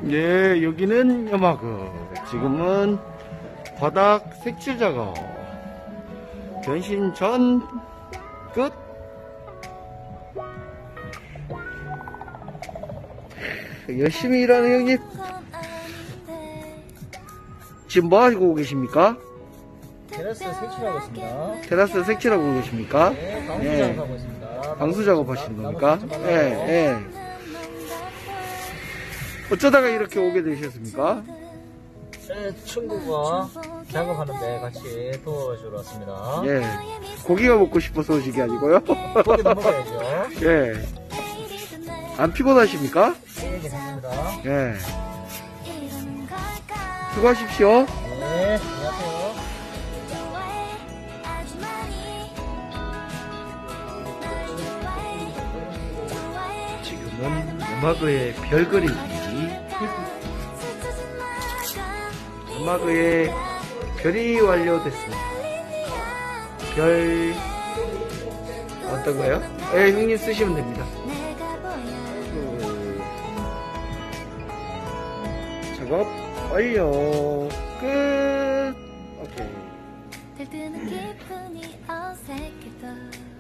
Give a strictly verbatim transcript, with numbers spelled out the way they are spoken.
예, 여기는 여마그. 지금은 바닥 색칠 작업. 변신 전 끝. 열심히 일하는 형님. 지금 뭐 하고 계십니까? 테라스 색칠하고 있습니다. 테라스 색칠하고 계십니까? 네, 방수 예. 작업하고 있습니다. 방수 작업 하시는 겁니까? 나무 예, 예. 어쩌다가 이렇게 오게 되셨습니까? 네, 친구가 작업하는데 같이 도와주러 왔습니다. 예. 고기가 먹고 싶어서 오신 게 아니고요. 고기도 먹어야죠. 예. 안 피곤하십니까? 네, 괜찮습니다. 예. 수고하십시오. 네, 안녕하세요. 지금은 여마그의 별 그리기. 여마그의 별이 완료됐습니다. 별 어떤 거요? 예, 형님 쓰시면 됩니다. 그, 작업 완료. 끝. 오케이. 들뜨는 기분이 어색해도